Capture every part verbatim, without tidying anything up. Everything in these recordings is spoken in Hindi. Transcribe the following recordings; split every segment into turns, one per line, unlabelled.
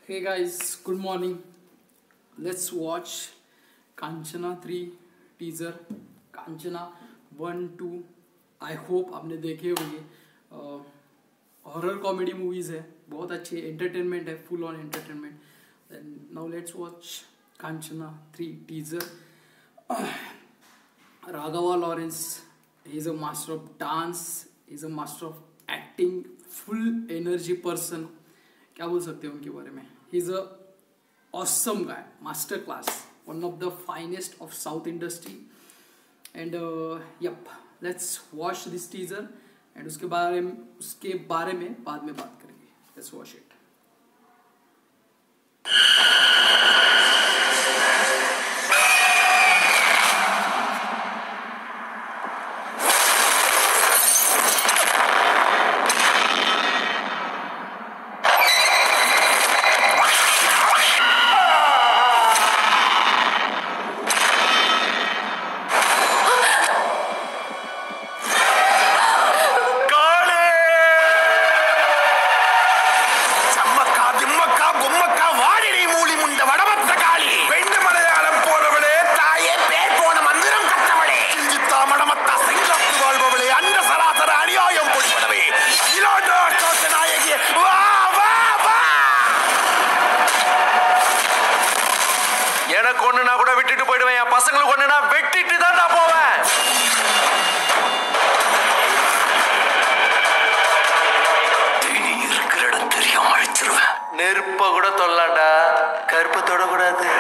Hey guys, good morning. Let's watch Kanchana three teaser. Kanchana one two I hope आपने देखे होंगे. हॉरर कॉमेडी मूवीज है, बहुत अच्छी एंटरटेनमेंट है, full on entertainment. Then now let's watch Kanchana three teaser. Raghava Lawrence, he is a master of dance, he is a master of acting, full energy person. क्या बोल सकते हैं उनके बारे में. he is a awesome guy, master class, one of the finest of South industry. and uh, yep, let's watch this teaser and उसके बारे में उसके बारे में बाद में बात करेंगे. let's watch it.
எனக்கு ஒண்ணுனா கூட விட்டுட்டு போயிடுவேன், என் பசங்களுக்கு ஒண்ணுனா வெட்டிட்டு தான் நான் போவேன். இருக்கிற இடம் தெரியாம அழிச்சிருவேன். நெருப்ப கூட தொல்லாண்டா, கருப்ப தொடக்கூடாது.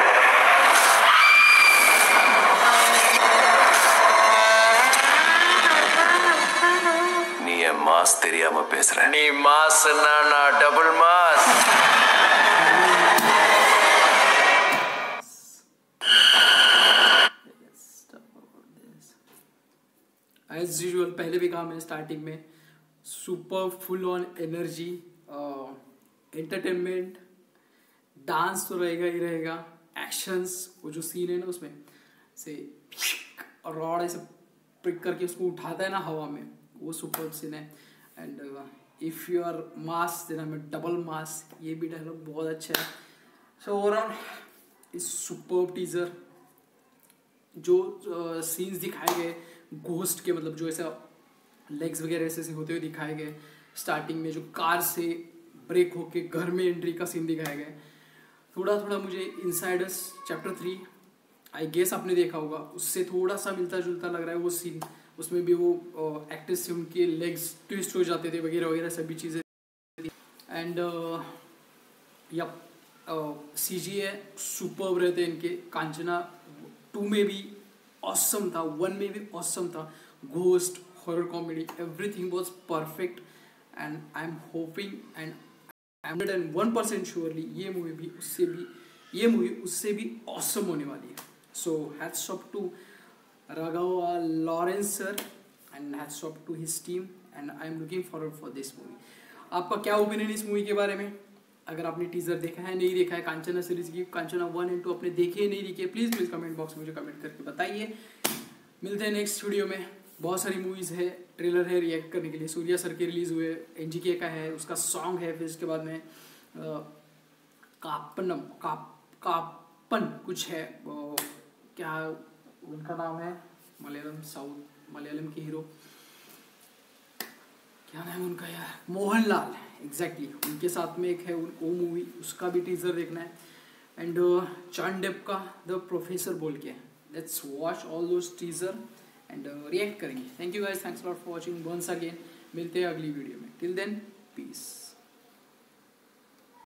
நீ என் மாஸ் தெரியாம பேசுற. நீ மாஸ்னா நான் டபுள் மாஸ்.
एज यूजुअल पहले भी कहा मैंने स्टार्टिंग में, super full on energy, entertainment, dance तो रहेगा ही रहेगा, एक्शंस, वो जो सीन है ना उसमें से रॉड ऐसे प्रिक करके उसको उठाता है ना हवा में, वो सुपर सीन है. And if you are mass then I am double mass, ये भी डायलॉग बहुत अच्छा है. सो ओवरऑल इस सुपर टीजर जो सीन्स uh, दिखाए गए घोस्ट के, मतलब जो ऐसा लेग्स वगैरह ऐसे ऐसे होते हुए दिखाए गए. स्टार्टिंग में जो कार से ब्रेक होके घर में एंट्री का सीन दिखाया गया, थोड़ा थोड़ा मुझे insiders chapter three I guess आपने देखा होगा, उससे थोड़ा सा मिलता जुलता लग रहा है वो सीन. उसमें भी वो एक्टर्स से उनके लेग्स ट्विस्ट हो जाते थे वगैरह वगैरह सभी चीज़ें. एंड यप सी जी है सुपर्ब रहते हैं इनके. कांचना टू में भी ऑसम था, वन में भी ऑसम था. Ghost, horror comedy, everything was perfect. And I am hoping and I am hundred and one percent surely ये मूवी भी उससे भी ये मूवी उससे भी ऑसम होने वाली है. So hats off to Raghava Lawrence sir and hats off to his team and I am looking forward for this movie. आपका क्या ओपिनियन इस मूवी के बारे में? अगर आपने टीजर देखा है, नहीं देखा है कांचना सीरीज की, कांचना वन एंड टू आपने देखे है नहीं देखे, प्लीज़ प्लीज़ कमेंट बॉक्स में मुझे कमेंट करके बताइए. मिलते हैं नेक्स्ट वीडियो में. बहुत सारी मूवीज़ है, ट्रेलर है रिएक्ट करने के लिए. सूर्या सर के रिलीज़ हुए, एन जी के का है, उसका सॉन्ग है. फिर उसके बाद में कापनम काप कापन कुछ है, क्या उनका नाम है, मलयालम साउथ मलयालम के हीरो, क्या नाम है उनका यार, मोहनलाल, एग्जैक्टली exactly. उनके साथ में एक है वो मूवी, उसका भी टीजर देखना है. एंड चांडेप का द प्रोफेसर बोल के, let's watch all those teaser and react करेंगे. Thank you guys, thanks lot for watching once again. मिलते हैं अगली वीडियो में. Till then piece.